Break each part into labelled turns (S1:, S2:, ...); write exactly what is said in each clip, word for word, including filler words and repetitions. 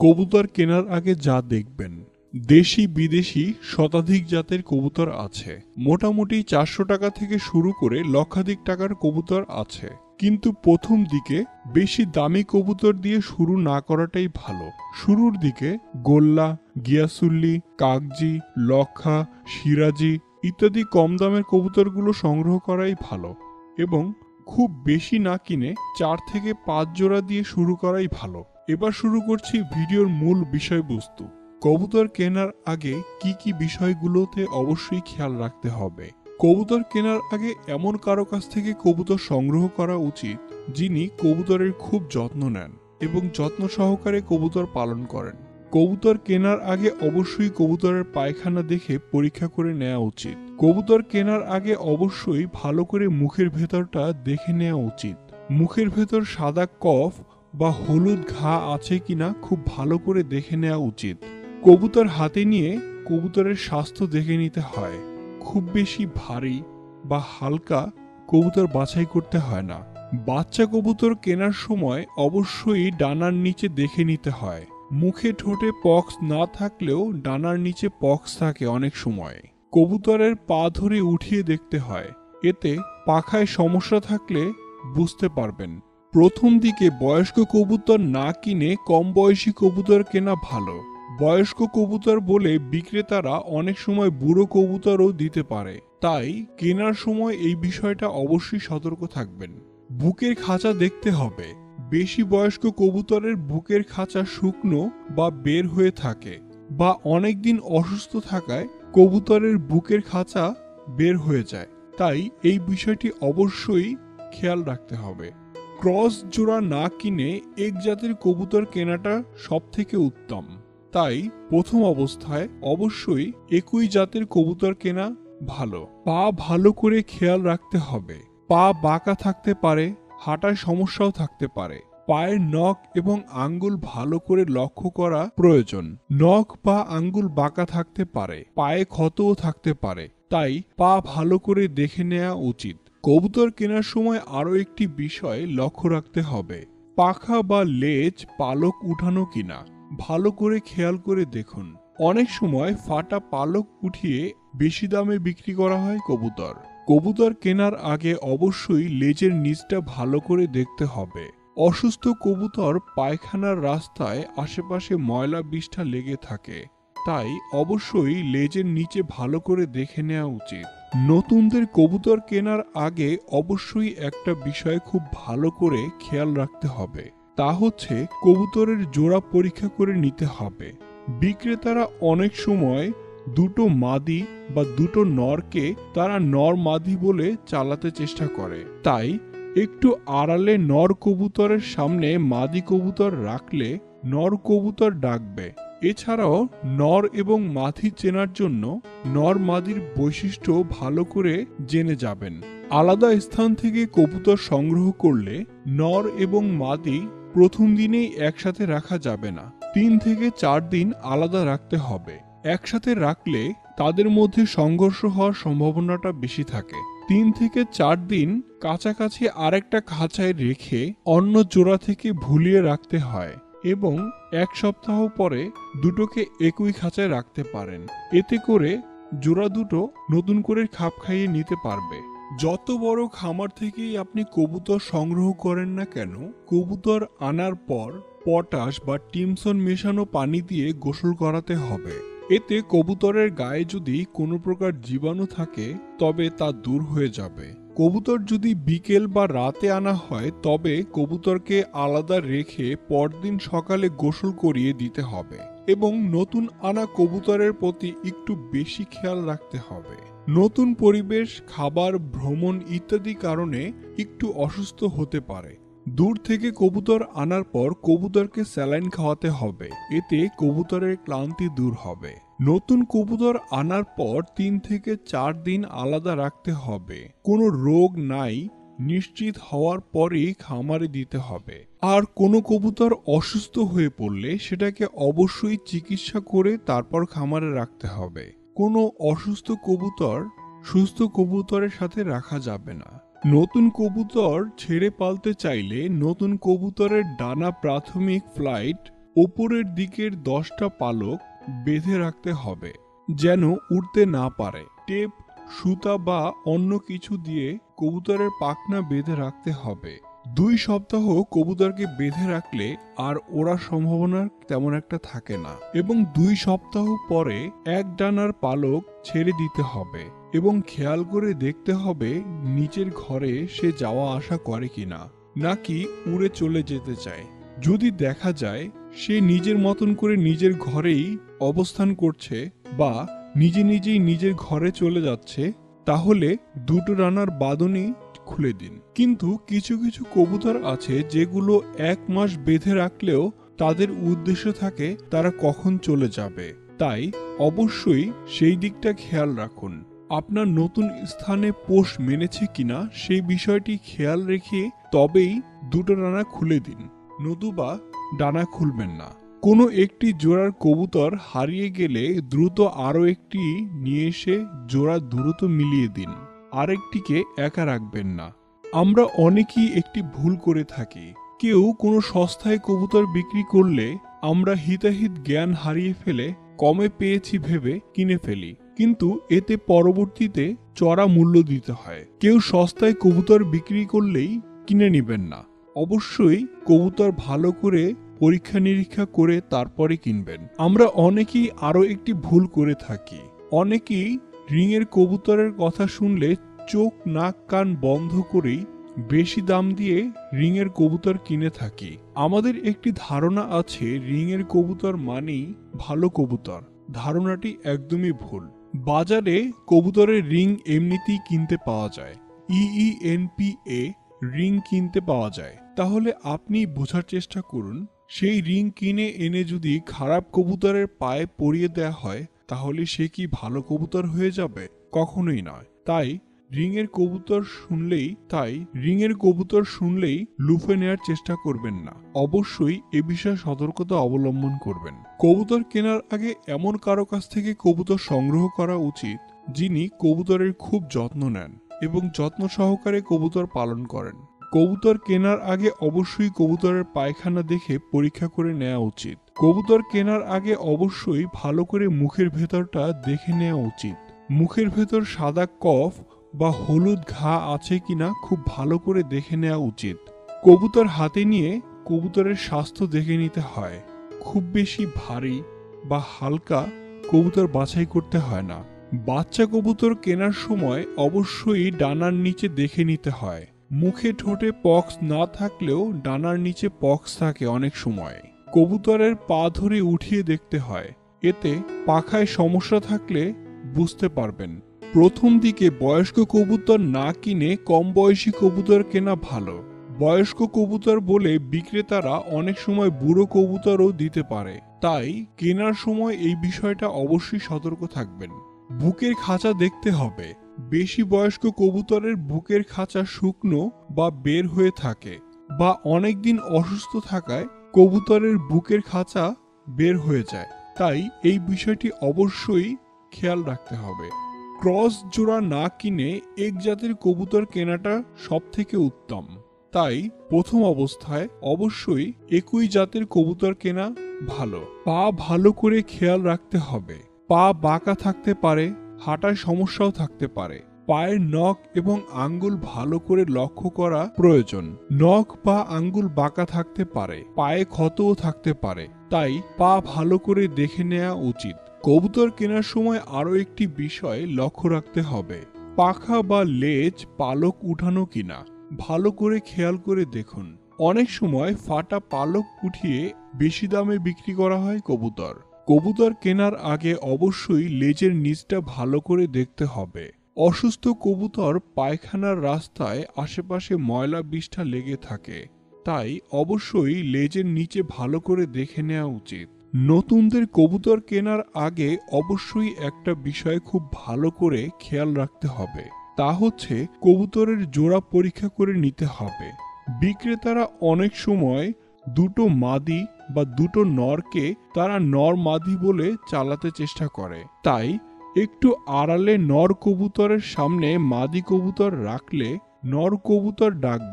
S1: কবুতর কেনার আগে যা দেখবেন। দেশি বিদেশি শতাধিক জাতের কবুতর আছে। মোটামুটি চারশো টাকা থেকে শুরু করে লক্ষাধিক টাকার কবুতর আছে, কিন্তু প্রথম দিকে বেশি দামি কবুতর দিয়ে শুরু না করাটাই ভালো। শুরুর দিকে গোল্লা, গিয়াসুল্লি, কাগজি, লক্ষা, সিরাজি ইত্যাদি কম দামের কবুতরগুলো সংগ্রহ করাই ভালো এবং খুব বেশি না কিনে চার থেকে পাঁচ জোড়া দিয়ে শুরু করাই ভালো। এবার শুরু করছি ভিডিওর মূল বিষয়বস্তু। কবুতর কেনার আগে কি কি বিষয়গুলোতে অবশ্যই খেয়াল রাখতে হবে। কবুতর কেনার আগে এমন কারো কাছ থেকে কবুতর সংগ্রহ করা উচিত যিনি কবুতরের খুব যত্ন নেন এবং যত্ন সহকারে কবুতর পালন করেন। কবুতর কেনার আগে অবশ্যই কবুতরের পায়খানা দেখে পরীক্ষা করে নেওয়া উচিত। কবুতর কেনার আগে অবশ্যই ভালো করে মুখের ভেতরটা দেখে নেওয়া উচিত। মুখের ভেতর সাদা কফ বা হলুদ ঘা আছে কিনা খুব ভালো করে দেখে নেওয়া উচিত। কবুতর হাতে নিয়ে কবুতরের স্বাস্থ্য দেখে নিতে হয়। খুব বেশি ভারী বা হালকা কবুতর বাছাই করতে হয় না। বাচ্চা কবুতর কেনার সময় অবশ্যই ডানার নিচে দেখে নিতে হয়। মুখে ঠোঁটে পক্স না থাকলেও ডানার নিচে পক্স থাকে অনেক সময়। কবুতরের পা ধরে উঠিয়ে দেখতে হয়, এতে পাখায় সমস্যা থাকলে বুঝতে পারবেন। প্রথম দিকে বয়স্ক কবুতর না কিনে কম বয়সী কবুতর কেনা ভালো। বয়স্ক কবুতর বলে বিক্রেতারা অনেক সময় বুড়ো কবুতরও দিতে পারে, তাই কেনার সময় এই বিষয়টা অবশ্যই সতর্ক থাকবেন। বুকের খাঁচা দেখতে হবে। বেশি বয়স্ক কবুতরের বুকের খাঁচা শুকনো বা বের হয়ে থাকে বা অনেকদিন অসুস্থ থাকায় কবুতরের বুকের খাঁচা বের হয়ে যায়, তাই এই বিষয়টি অবশ্যই খেয়াল রাখতে হবে। ক্রস জোড়া না কিনে এক জাতের কবুতর কেনাটা সব থেকে উত্তম, তাই প্রথম অবস্থায় অবশ্যই একই জাতের কবুতর কেনা ভালো। পা ভালো করে খেয়াল রাখতে হবে। পা বাঁকা থাকতে পারে, হাঁটার সমস্যাও থাকতে পারে। পায়ের নখ এবং আঙ্গুল ভালো করে লক্ষ্য করা প্রয়োজন। নখ বা আঙ্গুল বাঁকা থাকতে পারে, পায়ে ক্ষতও থাকতে পারে, তাই পা ভালো করে দেখে নেওয়া উচিত। কবুতর কেনার সময় আরও একটি বিষয় লক্ষ্য রাখতে হবে। পাখা বা লেজ পালক উঠানো কিনা ভালো করে খেয়াল করে দেখুন। অনেক সময় ফাটা পালক উঠিয়ে বেশি দামে বিক্রি করা হয় কবুতর। কবুতর কেনার আগে অবশ্যই লেজের নিচটা ভালো করে দেখতে হবে। অসুস্থ কবুতর পায়খানার রাস্তায় আশেপাশে ময়লা বিষ্ঠা লেগে থাকে, তাই অবশ্যই লেজের নিচে ভালো করে দেখে নেওয়া উচিত। নতুনদের কবুতর কেনার আগে অবশ্যই একটা বিষয় খুব ভালো করে খেয়াল রাখতে হবে, তা হচ্ছে কবুতরের জোড়া পরীক্ষা করে নিতে হবে। বিক্রেতারা অনেক সময় দুটো মাদি বা দুটো নরকে তারা নর মাদি বলে চালাতে চেষ্টা করে, তাই একটু আড়ালে নর কবুতরের সামনে মাদি কবুতর রাখলে নর কবুতর ডাকবে। এছাড়াও নর এবং মাদি চেনার জন্য নর মাদির বৈশিষ্ট্য ভালো করে জেনে যাবেন। আলাদা স্থান থেকে কবুতর সংগ্রহ করলে নর এবং মাদি প্রথম দিনেই একসাথে রাখা যাবে না, তিন থেকে চার দিন আলাদা রাখতে হবে। একসাথে রাখলে তাদের মধ্যে সংঘর্ষ হওয়ার সম্ভাবনাটা বেশি থাকে। তিন থেকে চার দিন কাছাকাছি আরেকটা খাঁচায় রেখে অন্য জোড়া থেকে ভুলিয়ে রাখতে হয় এবং এক সপ্তাহ পরে দুটোকে একই খাঁচায় রাখতে পারেন। এতে করে জোড়া দুটো নতুন করে খাপ খাইয়ে নিতে পারবে। যত বড় খামার থেকেই আপনি কবুতর সংগ্রহ করেন না কেন, কবুতর আনার পর পটাশ বা টিমসন মেশানো পানি দিয়ে গোসল করাতে হবে। এতে কবুতরের গায়ে যদি কোনো প্রকার জীবাণু থাকে তবে তা দূর হয়ে যাবে। কবুতর যদি বিকেল বা রাতে আনা হয় তবে কবুতরকে আলাদা রেখে পরদিন সকালে গোসল করিয়ে দিতে হবে এবং নতুন আনা কবুতরের প্রতি একটু বেশি খেয়াল রাখতে হবে। নতুন পরিবেশ, খাবার, ভ্রমণ ইত্যাদি কারণে একটু অসুস্থ হতে পারে। দূর থেকে কবুতর আনার পর কবুতরকে স্যালাইন খাওয়াতে হবে, এতে কবুতরের ক্লান্তি দূর হবে। নতুন কবুতর আনার পর তিন থেকে চার দিন আলাদা রাখতে হবে। কোনো রোগ নাই নিশ্চিত হওয়ার পরেই খামারে দিতে হবে। আর কোনো কবুতর অসুস্থ হয়ে পড়লে সেটাকে অবশ্যই চিকিৎসা করে তারপর খামারে রাখতে হবে। কোনো অসুস্থ কবুতর সুস্থ কবুতরের সাথে রাখা যাবে না। নতুন কবুতর ছেড়ে পালতে চাইলে নতুন কবুতরের ডানা প্রাথমিক ফ্লাইট ওপরের দিকের দশটা পালক বেঁধে রাখতে হবে যেন উড়তে না পারে। টেপ, সুতা বা অন্য কিছু দিয়ে কবুতরের পাখনা বেঁধে রাখতে হবে। দুই সপ্তাহ কবুতরকে বেঁধে রাখলে আর ওড়ার সম্ভাবনা তেমন একটা থাকে না এবং দুই সপ্তাহ পরে এক ডানার পালক ছেড়ে দিতে হবে এবং খেয়াল করে দেখতে হবে নিচের ঘরে সে যাওয়া আসা করে কিনা, নাকি উড়ে চলে যেতে চায়। যদি দেখা যায় সে নিজের মতন করে নিজের ঘরেই অবস্থান করছে বা নিজে নিজেই নিজের ঘরে চলে যাচ্ছে, তাহলে দুটো ডানার বাঁধনই খুলে দিন। কিন্তু কিছু কিছু কবুতর আছে যেগুলো এক মাস বেঁধে রাখলেও তাদের উদ্দেশ্য থাকে তারা কখন চলে যাবে, তাই অবশ্যই সেই দিকটা খেয়াল রাখুন। আপনার নতুন স্থানে পোষ মেনেছে কিনা সেই বিষয়টি খেয়াল রেখে তবেই দুটো ডানা খুলে দিন, নতুবা ডানা খুলবেন না। কোনো একটি জোড়ার কবুতর হারিয়ে গেলে দ্রুত আরও একটি নিয়ে এসে জোড়া দ্রুত মিলিয়ে দিন, আরেকটিকে একা রাখবেন না। আমরা অনেকেই একটি ভুল করে থাকি। কেউ কোনো সস্তায় কবুতর বিক্রি করলে আমরা হিতাহিত জ্ঞান হারিয়ে ফেলে কমে পেয়েছি ভেবে কিনে ফেলি, কিন্তু এতে পরবর্তীতে চড়া মূল্য দিতে হয়। কেউ সস্তায় কবুতর বিক্রি করলেই কিনে নেবেন না, অবশ্যই কবুতর ভালো করে পরীক্ষা নিরীক্ষা করে তারপরে কিনবেন। আমরা অনেকেই আরো একটি ভুল করে থাকি। অনেকেই রিংয়ের কবুতরের কথা শুনলে চোখ নাক কান বন্ধ করেই বেশি দাম দিয়ে রিংয়ের কবুতর কিনে থাকি। আমাদের একটি ধারণা আছে রিংয়ের কবুতর মানেই ভালো কবুতর। ধারণাটি একদমই ভুল। বাজারে কবুতরের রিং এমনিতেই কিনতে পাওয়া যায়, ইইএনপিএ রিং কিনতে পাওয়া যায়। তাহলে আপনি বোঝার চেষ্টা করুন, সেই রিং কিনে এনে যদি খারাপ কবুতরের পায়ে পরিয়ে দেয়া হয় তাহলে সে কি ভালো কবুতর হয়ে যাবে? কখনোই নয়। তাই রিংয়ের কবুতর শুনলেই তাই রিংয়ের কবুতর শুনলেই লুফে নেওয়ার চেষ্টা করবেন না, অবশ্যই এ বিষয়ে সতর্কতা অবলম্বন করবেন। কবুতর কেনার আগে এমন কারো কাছ থেকে কবুতর সংগ্রহ করা উচিত যিনি কবুতরের খুব যত্ন নেন এবং যত্ন সহকারে কবুতর পালন করেন। কবুতর কেনার আগে অবশ্যই কবুতরের পায়খানা দেখে পরীক্ষা করে নেওয়া উচিত। কবুতর কেনার আগে অবশ্যই ভালো করে মুখের ভেতরটা দেখে নেওয়া উচিত। মুখের ভেতর সাদা কফ বা হলুদ ঘা আছে কিনা খুব ভালো করে দেখে নেওয়া উচিত। কবুতর হাতে নিয়ে কবুতরের স্বাস্থ্য দেখে নিতে হয়। খুব বেশি ভারী বা হালকা কবুতর বাছাই করতে হয় না। বাচ্চা কবুতর কেনার সময় অবশ্যই ডানার নিচে দেখে নিতে হয়। মুখে ঠোঁটে পক্স না থাকলেও ডানার নিচে পক্স থাকে অনেক সময়। কবুতরের পা ধরে উঠিয়ে দেখতে হয়, এতে পাখায় সমস্যা থাকলে বুঝতে পারবেন। প্রথম দিকে বয়স্ক কবুতর না কিনে কম বয়সী কবুতর কেনা ভালো। বয়স্ক কবুতর বলে বিক্রেতারা অনেক সময় বুড়ো কবুতরও দিতে পারে, তাই কেনার সময় এই বিষয়টা অবশ্যই সতর্ক থাকবেন। বুকের খাঁচা দেখতে হবে। বেশি বয়স্ক কবুতরের বুকের খাঁচা শুকনো বা বের হয়ে থাকে বা অনেকদিন অসুস্থ থাকায় কবুতরের বুকের খাঁচা বের হয়ে যায়, তাই এই বিষয়টি অবশ্যই খেয়াল রাখতে হবে। ক্রস জোড়া না কিনে এক জাতের কবুতর কেনাটা সব থেকে উত্তম, তাই প্রথম অবস্থায় অবশ্যই একই জাতের কবুতর কেনা ভালো। পা ভালো করে খেয়াল রাখতে হবে। পা বাঁকা থাকতে পারে, হাঁটার সমস্যাও থাকতে পারে। পায়ের নখ এবং আঙ্গুল ভালো করে লক্ষ্য করা প্রয়োজন। নখ বা আঙ্গুল বাঁকা থাকতে পারে, পায়ে ক্ষতও থাকতে পারে, তাই পা ভালো করে দেখে নেওয়া উচিত। কবুতর কেনার সময় আরো একটি বিষয় লক্ষ্য রাখতে হবে, পাখা বা লেজ পালক উঠানো কিনা ভালো করে খেয়াল করে দেখুন। অনেক সময় ফাটা পালক উঠিয়ে বেশি দামে বিক্রি করা হয় কবুতর। কবুতর কেনার আগে অবশ্যই লেজের নিচটা ভালো করে দেখতে হবে। অসুস্থ কবুতর পায়খানার রাস্তায় আশেপাশে ময়লা বিষ্ঠা লেগে থাকে, তাই অবশ্যই লেজের নিচে ভালো করে দেখে নেওয়া উচিত। নতুনদের কবুতর কেনার আগে অবশ্যই একটা বিষয় খুব ভালো করে খেয়াল রাখতে হবে, তা হচ্ছে কবুতরের জোড়া পরীক্ষা করে নিতে হবে। বিক্রেতারা অনেক সময় দুটো মাদি বা দুটো নরকে তারা নর মাদি বলে চালাতে চেষ্টা করে, তাই একটু আড়ালে নর কবুতরের সামনে মাদি কবুতর রাখলে নর কবুতর ডাকবে,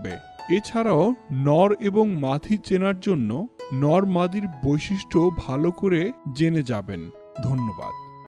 S1: এছাড়াও নর এবং মাদি চেনার জন্য নর মাদির বৈশিষ্ট্য ভালো করে জেনে যাবেন। ধন্যবাদ।